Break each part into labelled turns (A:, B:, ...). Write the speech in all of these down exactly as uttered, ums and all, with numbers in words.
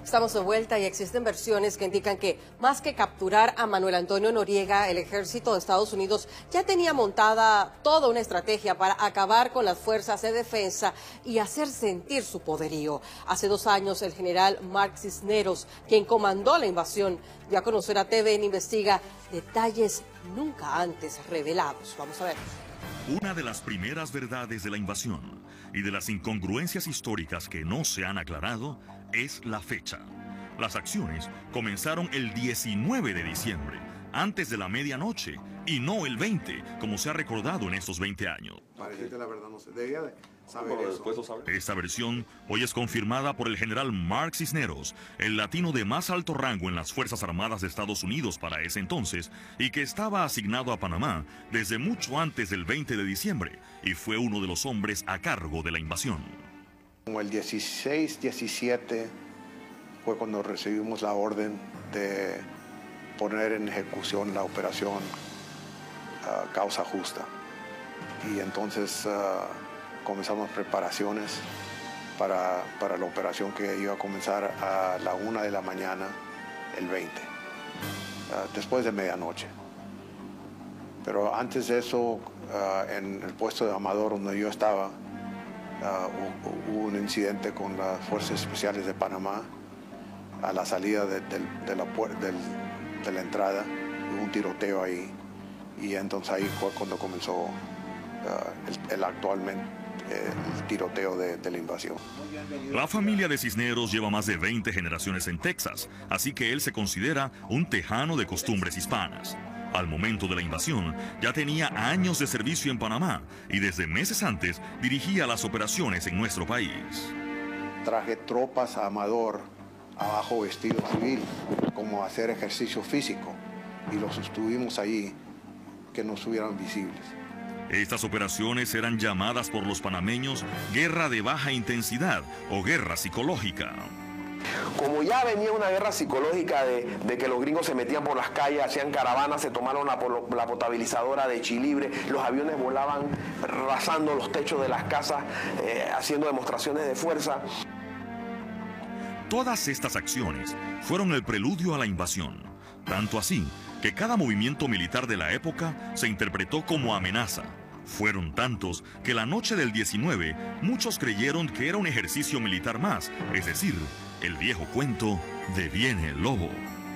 A: Estamos de vuelta y existen versiones que indican que más que capturar a Manuel Antonio Noriega, el ejército de Estados Unidos ya tenía montada toda una estrategia para acabar con las fuerzas de defensa y hacer sentir su poderío. Hace dos años el general Mark Cisneros, quien comandó la invasión, dio a conocer a T V N Investiga detalles nunca antes revelados. Vamos a ver.
B: Una de las primeras verdades de la invasión y de las incongruencias históricas que no se han aclarado es la fecha. Las acciones comenzaron el diecinueve de diciembre, antes de la medianoche, y no el veinte, como se ha recordado en estos veinte años.
C: Para decirte la verdad, no sé, debía de saber
D: Bueno,
C: eso.
D: después lo sabré.
B: Esta versión hoy es confirmada por el general Mark Cisneros, el latino de más alto rango en las Fuerzas Armadas de Estados Unidos para ese entonces, y que estaba asignado a Panamá desde mucho antes del veinte de diciembre, y fue uno de los hombres a cargo de la invasión.
C: Como el dieciséis, diecisiete fue cuando recibimos la orden de poner en ejecución la operación uh, Causa Justa. Y entonces uh, comenzamos preparaciones para, para la operación que iba a comenzar a la una de la mañana el veinte, uh, después de medianoche. Pero antes de eso, uh, en el puesto de Amador donde yo estaba, Uh, hubo un incidente con las Fuerzas Especiales de Panamá a la salida de, de, de, la, de, de la entrada. Hubo un tiroteo ahí y entonces ahí fue cuando comenzó uh, el, el actualmente eh, el tiroteo de, de la invasión.
B: La familia de Cisneros lleva más de veinte generaciones en Texas, así que él se considera un tejano de costumbres hispanas. Al momento de la invasión, ya tenía años de servicio en Panamá y desde meses antes dirigía las operaciones en nuestro país.
C: Traje tropas a Amador abajo vestido civil, como hacer ejercicio físico, y los estuvimos allí que no estuvieran visibles.
B: Estas operaciones eran llamadas por los panameños guerra de baja intensidad o guerra psicológica.
D: Como ya venía una guerra psicológica de, de que los gringos se metían por las calles, hacían caravanas, se tomaron la, la potabilizadora de Chilibre, los aviones volaban rasando los techos de las casas, eh, haciendo demostraciones de fuerza.
B: Todas estas acciones fueron el preludio a la invasión, tanto así que cada movimiento militar de la época se interpretó como amenaza. Fueron tantos que la noche del diecinueve muchos creyeron que era un ejercicio militar más, es decir, el viejo cuento de viene el lobo.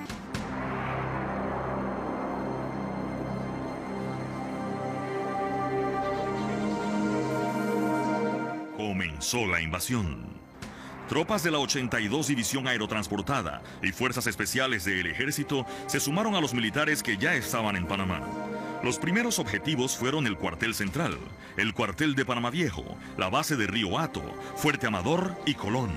B: Comenzó la invasión. Tropas de la ochenta y dos División Aerotransportada y Fuerzas Especiales del Ejército se sumaron a los militares que ya estaban en Panamá. Los primeros objetivos fueron el cuartel central, el cuartel de Panamá Viejo, la base de Río Hato, Fuerte Amador y Colón.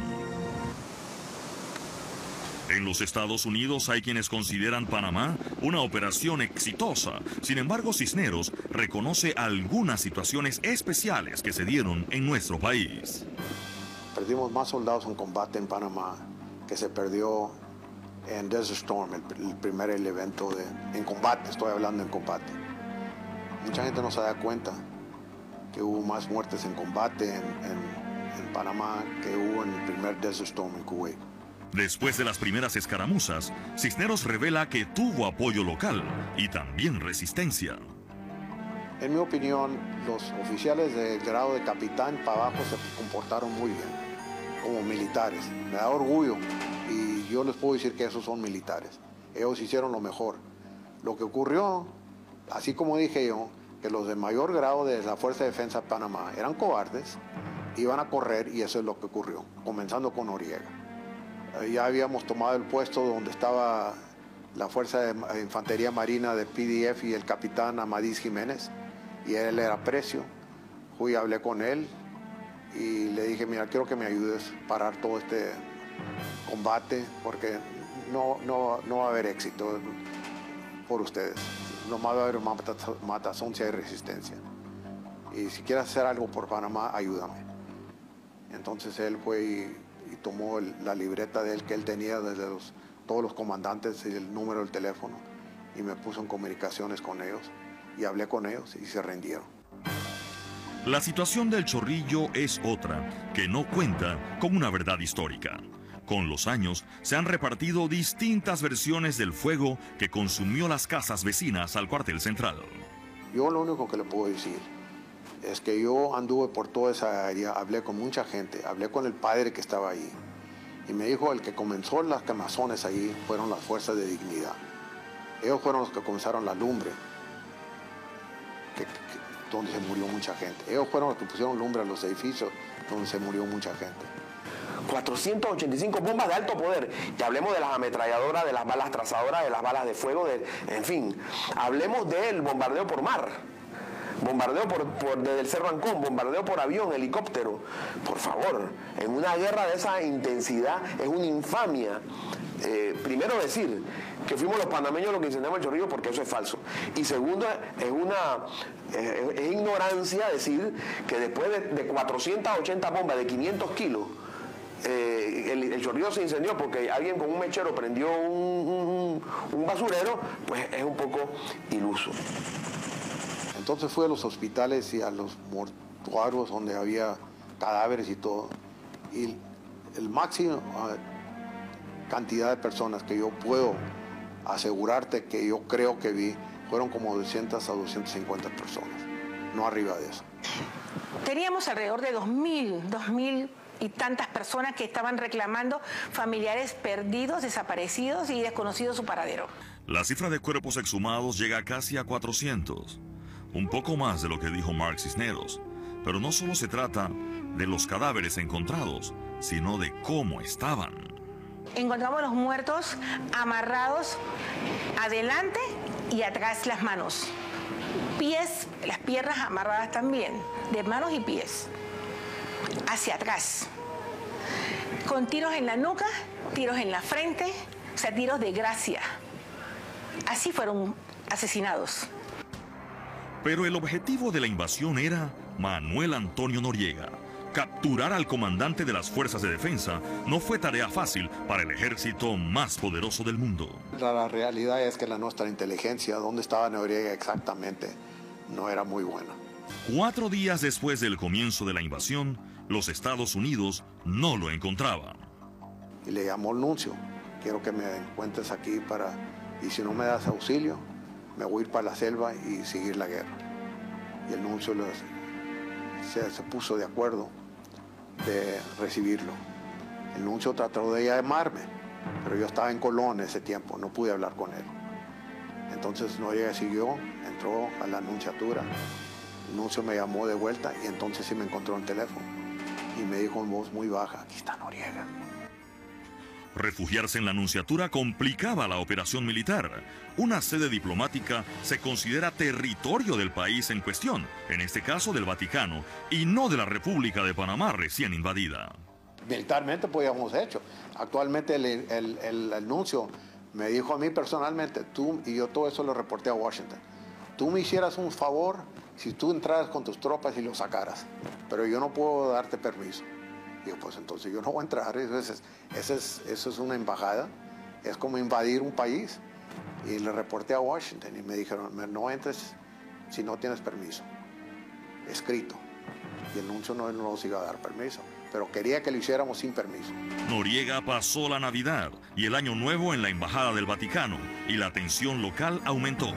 B: En los Estados Unidos hay quienes consideran Panamá una operación exitosa. Sin embargo, Cisneros reconoce algunas situaciones especiales que se dieron en nuestro país.
C: Perdimos más soldados en combate en Panamá que se perdió en Desert Storm, el, el primer el evento de, en combate, estoy hablando en combate. Mucha gente no se da cuenta que hubo más muertes en combate en, en, en Panamá que hubo en el primer Desert Storm en Kuwait.
B: Después de las primeras escaramuzas, Cisneros revela que tuvo apoyo local y también resistencia.
C: En mi opinión, los oficiales del grado de capitán para abajo se comportaron muy bien, como militares. Me da orgullo y yo les puedo decir que esos son militares. Ellos hicieron lo mejor. Lo que ocurrió, así como dije yo, que los de mayor grado de la Fuerza de Defensa de Panamá eran cobardes, iban a correr y eso es lo que ocurrió, comenzando con Noriega. Ya habíamos tomado el puesto donde estaba la Fuerza de Infantería Marina de P D F y el capitán Amadís Jiménez, y él era precio. Fui, hablé con él y le dije, mira, quiero que me ayudes a parar todo este combate porque no, no, no va a haber éxito por ustedes. No va a haber matazón si hay resistencia. Y si quieres hacer algo por Panamá, ayúdame. Entonces él fue y, y tomó el, la libreta de él que él tenía desde los, todos los comandantes y el número del teléfono y me puso en comunicaciones con ellos y hablé con ellos y se rindieron.
B: La situación del Chorrillo es otra, que no cuenta con una verdad histórica. Con los años, se han repartido distintas versiones del fuego que consumió las casas vecinas al cuartel central.
C: Yo lo único que le puedo decir es que yo anduve por toda esa área, hablé con mucha gente, hablé con el padre que estaba ahí, y me dijo el que comenzó las quemazones ahí fueron las fuerzas de dignidad. Ellos fueron los que comenzaron la lumbre, que, que, donde se murió mucha gente. Ellos fueron los que pusieron lumbre a los edificios donde se murió mucha gente.
D: cuatrocientas ochenta y cinco bombas de alto poder. Y hablemos de las ametralladoras, de las balas trazadoras, de las balas de fuego, de, en fin. Hablemos del bombardeo por mar. Bombardeo por, por, desde el Cerro Ancón, bombardeo por avión, helicóptero. Por favor, en una guerra de esa intensidad es una infamia. Eh, primero decir que fuimos los panameños los que incendiamos el Chorrillo, porque eso es falso. Y segundo, es una eh, es ignorancia decir que después de, de cuatrocientas ochenta bombas de quinientos kilos, Eh, el, el Chorrillo se incendió porque alguien con un mechero prendió un, un, un basurero, pues es un poco iluso.
C: Entonces fui a los hospitales y a los mortuarios donde había cadáveres y todo, y el máximo uh, cantidad de personas que yo puedo asegurarte que yo creo que vi fueron como doscientas a doscientas cincuenta personas, no arriba de eso.
E: Teníamos alrededor de dos mil, dos mil y tantas personas que estaban reclamando familiares perdidos, desaparecidos y desconocidos su paradero.
B: La cifra de cuerpos exhumados llega casi a cuatrocientos, un poco más de lo que dijo Mark Cisneros. Pero no solo se trata de los cadáveres encontrados, sino de cómo estaban.
E: Encontramos los muertos amarrados adelante y atrás las manos. Pies, las piernas amarradas también, de manos y pies. Hacia atrás, con tiros en la nuca, tiros en la frente, o sea, tiros de gracia. Así fueron asesinados.
B: Pero el objetivo de la invasión era Manuel Antonio Noriega. Capturar al comandante de las fuerzas de defensa no fue tarea fácil para el ejército más poderoso del mundo.
C: La, la realidad es que la nuestra inteligencia, dónde estaba Noriega exactamente, no era muy buena.
B: Cuatro días después del comienzo de la invasión, los Estados Unidos no lo encontraban.
C: Y le llamó el nuncio, quiero que me encuentres aquí para, y si no me das auxilio, me voy a ir para la selva y seguir la guerra. Y el nuncio los, se, se puso de acuerdo de recibirlo. El nuncio trató de llamarme, pero yo estaba en Colón ese tiempo, no pude hablar con él. Entonces Noriega siguió, entró a la nunciatura. El nuncio me llamó de vuelta y entonces sí me encontró en teléfono y me dijo en voz muy baja, aquí está Noriega.
B: Refugiarse en la nunciatura complicaba la operación militar. Una sede diplomática se considera territorio del país en cuestión, en este caso del Vaticano, y no de la República de Panamá recién invadida.
C: Militarmente podíamos hecho. Actualmente el, el, el, el nuncio me dijo a mí personalmente, tú, y yo todo eso lo reporté a Washington, tú me hicieras un favor si tú entraras con tus tropas y los sacaras, pero yo no puedo darte permiso. Digo, pues entonces yo no voy a entrar, eso es, eso es, eso es una embajada, es como invadir un país. Y le reporté a Washington y me dijeron, no entres si no tienes permiso, escrito. Y el nuncio no nos iba a dar permiso, pero quería que lo hiciéramos sin permiso.
B: Noriega pasó la Navidad y el Año Nuevo en la Embajada del Vaticano y la tensión local aumentó.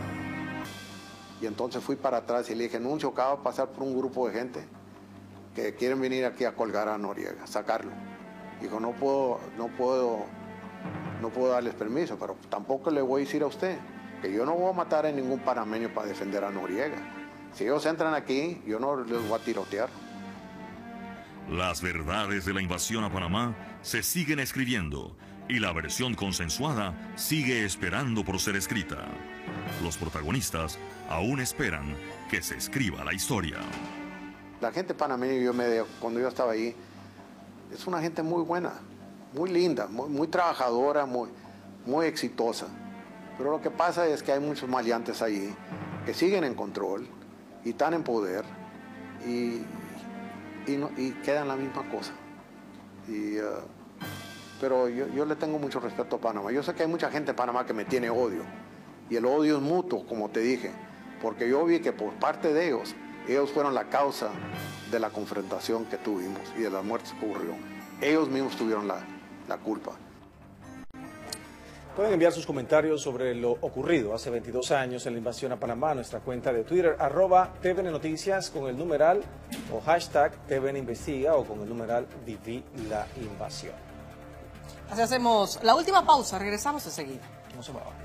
C: Y entonces fui para atrás y le dije, nuncio, acaba de pasar por un grupo de gente que quieren venir aquí a colgar a Noriega, sacarlo. Dijo, no puedo, no puedo, no puedo darles permiso, pero tampoco le voy a decir a usted que yo no voy a matar a ningún panameño para defender a Noriega. Si ellos entran aquí, yo no les voy a tirotear.
B: Las verdades de la invasión a Panamá se siguen escribiendo y la versión consensuada sigue esperando por ser escrita. Los protagonistas aún esperan que se escriba la historia.
C: La gente panameña, yo me, cuando yo estaba ahí, es una gente muy buena, muy linda, muy, muy trabajadora, muy, muy exitosa. Pero lo que pasa es que hay muchos maleantes ahí que siguen en control y están en poder y, y, no, y quedan la misma cosa. Y, uh, pero yo, yo le tengo mucho respeto a Panamá. Yo sé que hay mucha gente en Panamá que me tiene odio. Y el odio es mutuo, como te dije, porque yo vi que por parte de ellos, ellos fueron la causa de la confrontación que tuvimos y de las muertes que ocurrieron. Ellos mismos tuvieron la, la culpa.
F: Pueden enviar sus comentarios sobre lo ocurrido hace veintidós años en la invasión a Panamá a nuestra cuenta de Twitter, arroba T V N Noticias con el numeral o hashtag T V N Investiga o con el numeral Viví la Invasión.
A: Así hacemos la última pausa, regresamos enseguida.
F: No se muevan.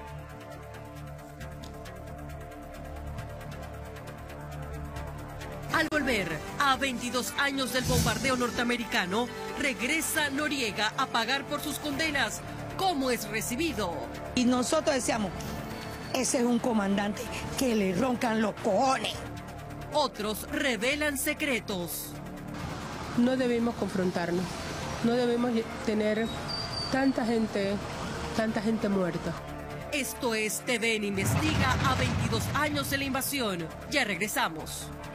G: Al volver a veintidós años del bombardeo norteamericano, regresa Noriega a pagar por sus condenas. ¿Cómo es recibido?
H: Y nosotros decíamos, ese es un comandante que le roncan los cojones.
G: Otros revelan secretos.
I: No debemos confrontarnos, no debemos tener tanta gente, tanta gente muerta.
G: Esto es T V N Investiga a veintidós años de la invasión. Ya regresamos.